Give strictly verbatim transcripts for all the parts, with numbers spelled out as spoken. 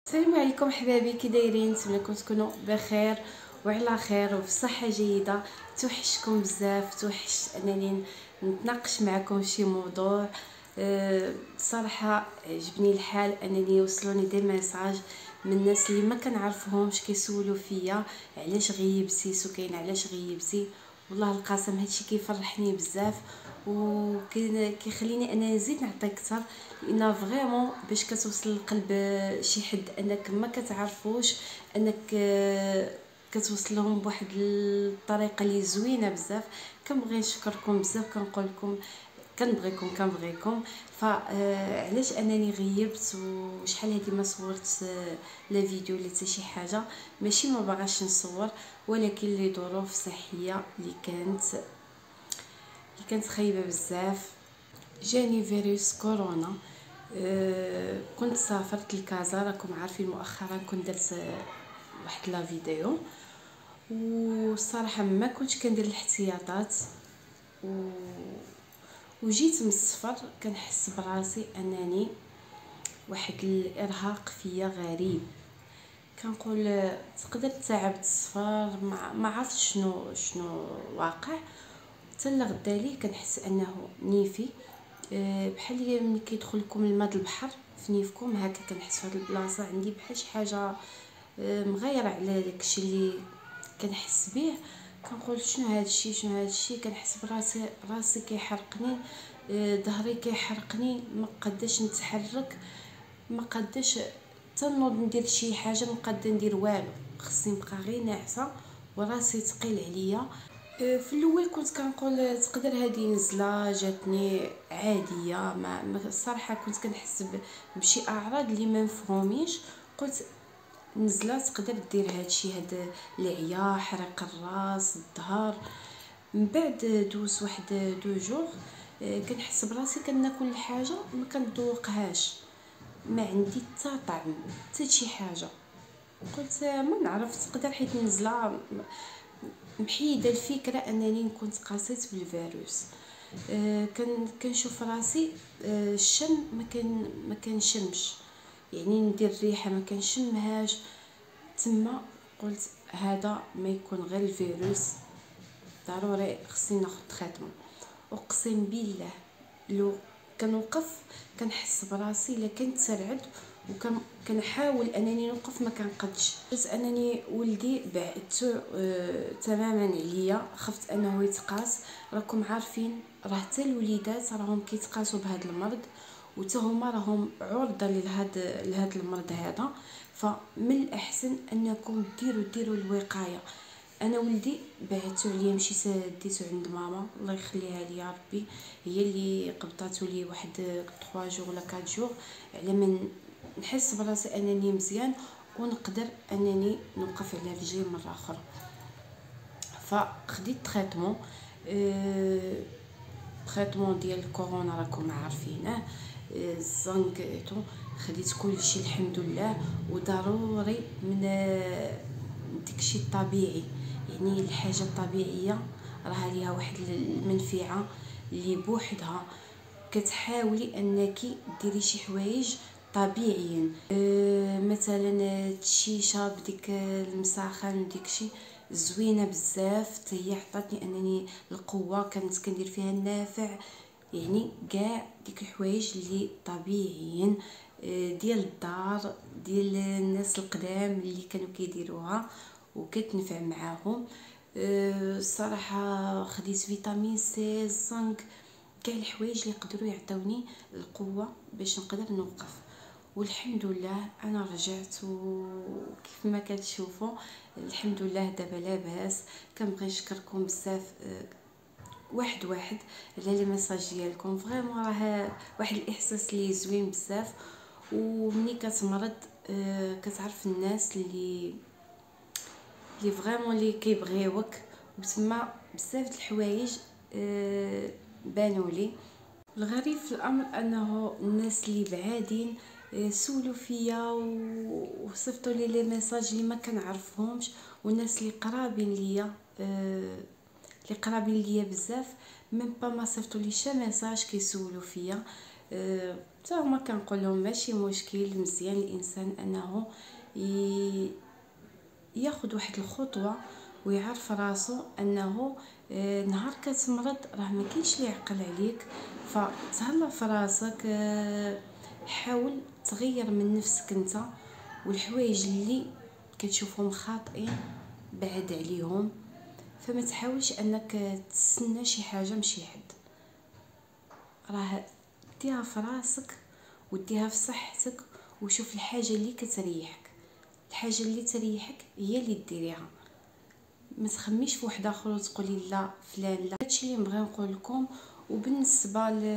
السلام عليكم حبايبي، كي دايرين؟ نتمنىكم تكونوا بخير وعلى خير وفي صحه جيده. توحشكم بزاف، توحش انني نتناقش معكم شي موضوع. أه صراحه عجبني الحال انني يوصلوني دي ميساج من الناس اللي ما كنعرفهمش كيسولوا فيا علاش غيبتي سكينه، علاش غيبتي. والله القاسم هادشي كيفرحني بزاف وكيخليني انا نزيد نعطي اكثر، لان فريمون باش كتوصل لقلب شي حد انك ما كتعرفوش، انك كتوصل لهم بواحد الطريقه اللي زوينه بزاف. كنبغي نشكركم بزاف، كنقول لكم كنبغيكم كنبغيكم. فعلاش انني غيبت وشحال هذه ما صورت لا فيديو ولا حتى شي حاجه؟ ماشي ما باغاش نصور، ولكن لي ظروف صحيه اللي كانت اللي كانت خايبه بزاف. جاني فيروس كورونا. أه كنت سافرت لكازا، راكم عارفين مؤخرا كنت درت واحد لا فيديو، والصراحه ما كنتش كندير الاحتياطات و... وجيت من السفر كنحس براسي انني واحد الارهاق فيا غريب. كنقول تقدر تعبت السفر، ما ما عرفت شنو شنو واقع. حتى لغدالي كنحس انه نيفي، أه بحال ملي كيدخل لكم الماء البحر في نيفكم، هكا كنحس في هاد البلاصه عندي بحال شي حاجه أه مغيره على داكشي اللي كنحس به. كنقول شنو هذا الشيء شنو هذا الشيء كنحس براسي راسي كيحرقني، أه ظهري كيحرقني، ما قاداش نتحرك، ما قاداش تنوض ندير شي حاجه، ما قاده ندير والو، خصني نبقى غير ناعسه وراسي ثقيل عليا. في الاول كنت كنقول تقدر هذه نزله جاتني عاديه، ما الصراحه كنت كنحس بشي اعراض اللي ما مفهوميش. قلت نزله تقدر دير هادشي، هذا العيا، حرق الراس، الظهر. من بعد دوز واحد دو جور كنحس براسي كناكل الحاجه ما كنذوقهاش، ما عندي حتى طعم حتى شي حاجه. قلت ما نعرف، تقدر حيت نزله محيده الفكره انني كنت قاسيت بالفيروس. أه كان كنشوف راسي أه الشم ما كان ما كنشمش، يعني ندير ريحه ما كنشمهاش. تما قلت هذا ما يكون غير الفيروس، ضروري خصني ناخذ تريتمون. اقسم بالله لو كنوقف كنحس براسي الا كنت ترعد، وكنحاول انني نوقف ما كنقدش. حيت انني ولدي بعدتو آه تماما عليا، خفت انه يتقاس. راكم عارفين راه حتى الوليدات راهم كيتقاسوا بهذا المرض، وتا هما راهم عرضه لهذا لهذا المرض هذا. فمن الاحسن انكم ديروا ديروا الوقايه. انا ولدي بعثتو عليا، مشيت ديتو عند ماما الله يخليها لي يا ربي، هي اللي قبطاتو لي واحد ثلاثة جوغ ولا أربعة جوغ على من نحس براسي انني مزيان ونقدر انني نوقف على رجلي مره اخرى. فخديت تريتمون أه تريتمون ديال الكورونا راكم عارفينه، الزنك خديت كل شيء الحمد لله. وضروري من داكشي الطبيعي، يعني الحاجه الطبيعيه راه ليها واحد المنفعه اللي بوحدها. كتحاولي انك ديري شي حوايج طبيعيا، أه مثلا الشيشه بديك المساخن ديكشي زوينه بزاف، هي عطاتني انني القوه، كانت كندير فيها النافع. يعني كاع ديك الحوايج اللي طبيعيين ديال الدار ديال الناس القدام اللي كانوا كيديروها وكتنفع معاهم. الصراحه خديت فيتامين سي، الزنك، كاع الحوايج اللي يقدروا يعطوني القوه باش نقدر نوقف. والحمد لله انا رجعت، وكيف ما كتشوفوا الحمد لله دابا لاباس. كنبغي نشكركم بزاف واحد واحد على لي ميساج ديالكم، فريمون راه واحد الاحساس اللي زوين بزاف. ومني كتمرض آه كتعرف الناس اللي اللي فريمون اللي كيبغيوك، وتما بزاف د الحوايج آه بانوا لي. الغريب في الامر انه الناس اللي بعادين سولوا فيا وصيفطوا لي لي ميساج اللي ما كنعرفهمش، والناس اللي قرابين ليا آه اللي قرابين ليا بزاف ميم با ما صيفطوا لي شي ميساج كيسولوا فيا. حتى هما كنقول لهم ماشي مشكل، مزيان الانسان انه ياخذ واحد الخطوه ويعرف راسو انه آه نهار كتمرض راه ما كاينش اللي يعقل عليك، فتهلا في راسك. آه حاول تغير من نفسك انت، والحوايج اللي كتشوفهم خاطئين بعد عليهم. فما تحاولش انك تستنى شي حاجه من شي حد، راه ديها في راسك وديها في صحتك، وشوف الحاجه اللي كتريحك. الحاجه اللي تريحك هي اللي ديريها، ما تخميش في واحد اخر وتقولي لا فلان لا. هادشي اللي نبغي نقول لكم. وبالنسبه ل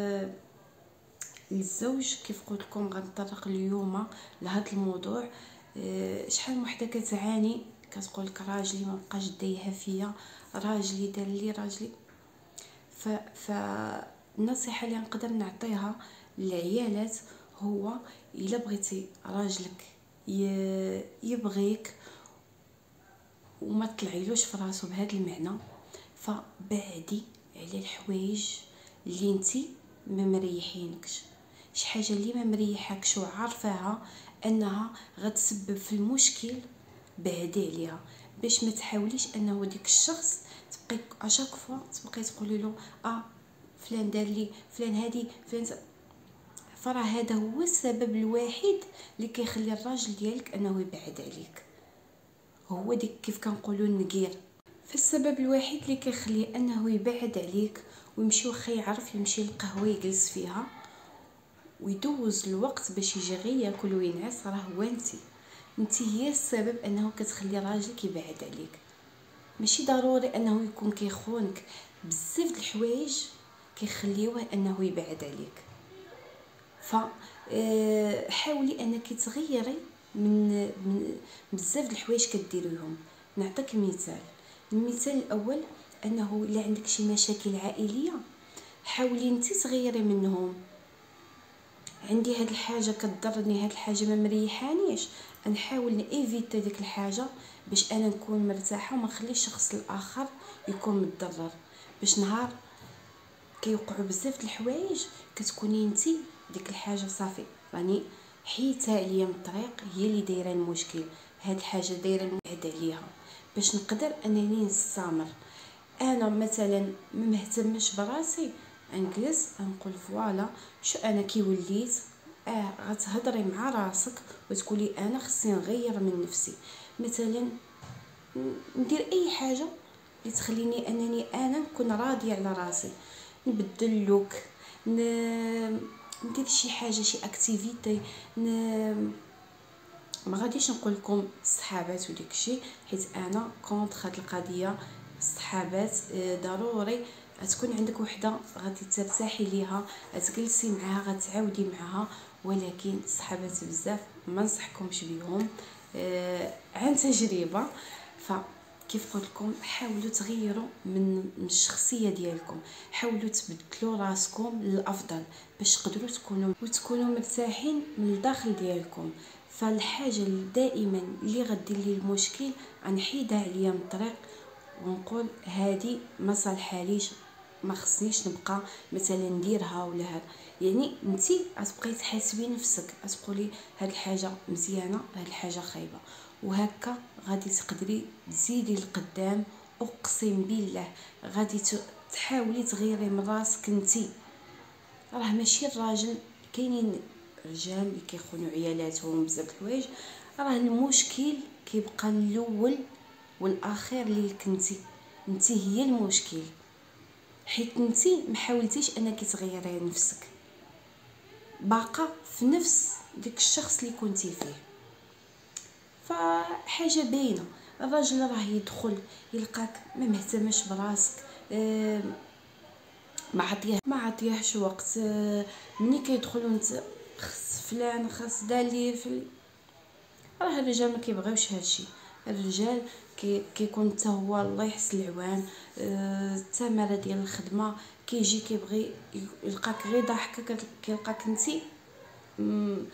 للزوج كيف قلت لكم غنطرق اليوم لهذا الموضوع. أه شحال من وحده كتعاني كتقول لك راجلي ما بقاش دايها فيا، راجلي دار لي راجلي. ف ف النصيحه اللي نقدر نعطيها للعيالات هو الا بغيتي راجلك يبغيك وما تطلعيلوش في راسو بهذا المعنى، فبعدي على الحوايج اللي انتي ما مريحينكش. شي حاجه اللي ما مريحاكش وعارفاها انها غتسبب في المشكل بعدي عليها، باش ما تحاوليش انه ديك الشخص تبقي اشاك فوا تبقي تقولي له اه فلان دار لي فلان هادي فلان. فراه هذا هو السبب الوحيد اللي كيخلي الراجل ديالك انه يبعد عليك، هو ديك كيف كنقولوا النقير. فالسبب الوحيد اللي كيخلي انه يبعد عليك ويمشي واخا يعرف يمشي للقهوه يجلس فيها ويدوز الوقت باش يجي غير ياكل وينعس، راه هو انتي انتي هي السبب انه كتخلي راجلك يبعد عليك. ماشي ضروري انه يكون كيخونك، بزاف د الحوايج كيخليوه انه يبعد عليك. ف حاولي انك تغيري من, من بزاف د الحوايج كديريهم. نعطيك مثال. المثال الاول انه الا عندك شي مشاكل عائليه حاولي انت تغيري منهم. عندي هاد الحاجه كضرني، هاد الحاجه ما مريحانيش، نحاول نيفيتي ديك الحاجه باش انا نكون مرتاحه وما نخليش الشخص الاخر يكون متضرر. باش نهار كيوقعوا بزاف د الحوايج كتكوني انت ديك الحاجه صافي راني حيتها عليا من الطريق، هي اللي دايره المشكل، هاد الحاجه دايره نبعد عليها باش نقدر انني نستمر. انا مثلا ما مهتمش براسي نجلس نقول فوالا شو انا كي وليت. اه غتهضري مع راسك وتقولي انا خصني نغير من نفسي، مثلا ندير اي حاجه اللي تخليني انني انا نكون راضيه على راسي، نبدل لوك، ندير شي حاجه شي اكتيفيتي. ن... ما غاديش نقول لكم الصحابات وديك الشيء حيت انا كونط هاد القضيه. الصحابات ضروري تكون عندك وحده غادي ترتاحي ليها تجلسي معها غتعاودي معها، ولكن الصحابات بزاف ما نصحكمش بهم آه عن تجربه. فكيف قلت لكم حاولوا تغيروا من الشخصيه ديالكم، حاولوا تبدلوا راسكم للافضل باش تقدروا تكونوا وتكونوا مرتاحين من الداخل ديالكم. فالحاجه اللي دائما اللي غدير لي المشكل غنحيدها عليا من الطريق ونقول هذه ما صالحاليش، ما خصنيش نبقى مثلا نديرها ولا هذا. يعني انتي غتبقاي تحاسبي نفسك تقولي هاد الحاجه مزيانه هاد الحاجه خايبه، وهكا غادي تقدري تزيدي لقدام. اقسم بالله غادي تحاولي تغيري من راسك انتي. راه ماشي الراجل، كاينين رجال اللي كيخونوا عيالاتهم بزاف الحوايج، راه المشكل كيبقى الاول والاخير اللي كنتي انتي هي المشكل، حيت انتي ما حاولتيش انك تغيري نفسك، باقا في نفس ديك الشخص اللي كنتي فيه. فحاجه باينه الراجل راه يدخل يلقاك ما مهتمش براسك، أه ما عطيه ما عطيهش وقت. أه ملي كيدخلوا انت خص فلان خاص دالي في راه الرجال ما كيبغيوش هادشي. الرجال كي كيكون حتى هو الله يحسن العوان الثمره ديال الخدمه كيجي كيبغي يلقاك غير ضاحكه، كيلقاك انتي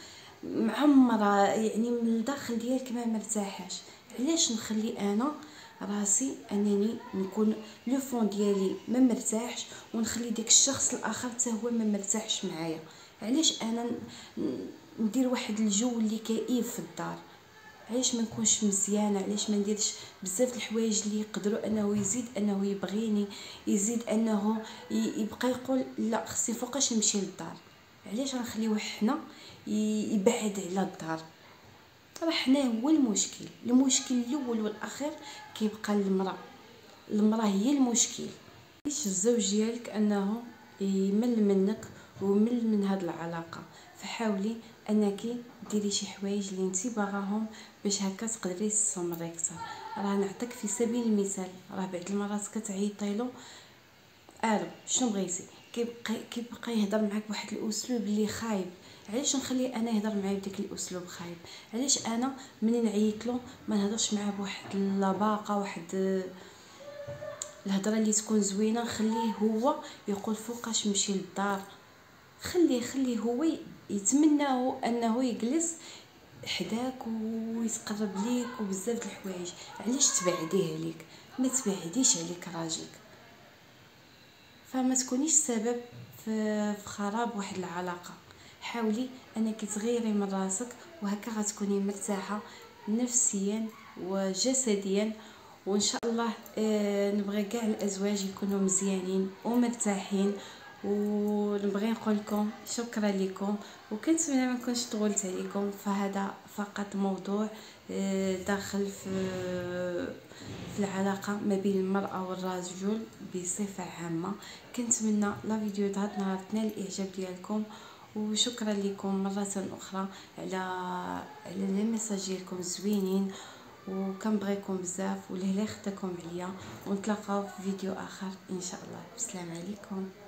معمره يعني من الداخل ديالك ما مرتاحاش. علاش نخلي انا راسي انني نكون لو فون ديالي ما مرتاحش ونخلي داك الشخص الاخر حتى هو ما مرتاحش معايا. علاش انا ندير واحد الجو اللي كئيب في الدار؟ علاش ما نكونش مزيانه؟ علاش ما نديرش بزاف الحوايج اللي يقدروا انه يزيد انه يبغيني، يزيد انه يبقى يقول لا خصني فوقاش نمشي للدار؟ علاش غنخليوه حنا يبعد على الدار؟ راه حنا هو المشكل. المشكل الاول والاخير كيبقى المراه. المراه هي المشكل. ليش الزوج ديالك انه يمل منك ويمل من هاد العلاقه؟ فحاولي انك ديري شي حوايج اللي انت باغاهم باش هكا تقدري تستمري اكثر. راه نعطيك في سبيل المثال، راه بعض المرات كتعيطي له الو شنو بغيتي، كيبقى كيبقى يهضر معاك بواحد الاسلوب اللي خايب. علاش نخليه انا يهضر معايا بداك الاسلوب خايب؟ علاش انا منين نعيط له ما نهضرش معاه بواحد اللباقه، واحد الهضره اللي تكون زوينه؟ خليه هو يقول فوقاش نمشي للدار. خليه خليه هو يتمناه انه يجلس حداك ويتقرب ليك وبزاف د الحوايج. علاش تبعديه عليك؟ ما تبعديش عليك راجلك. فما تكونيش سبب في خراب واحد العلاقه. حاولي انك تغيري من راسك وهكا غتكوني مرتاحه نفسيا وجسديا. وان شاء الله آه نبغي كاع الازواج يكونوا مزيانين ومرتاحين. ونبغي نقول لكم شكرا لكم، وكنتمنى ما نكونش طولت عليكم. فهذا فقط موضوع آه داخل في في العلاقه ما بين المراه والرجل بصفه عامه. كنتمنى لا فيديو هذا النهار تنال الاعجاب ديالكم، وشكرا لكم مره اخرى على على لي ميساج ديالكم زوينين، وكنبغيكم بزاف ولهلا خداكم عليا. ونتلاقاو في فيديو اخر ان شاء الله. السلام عليكم.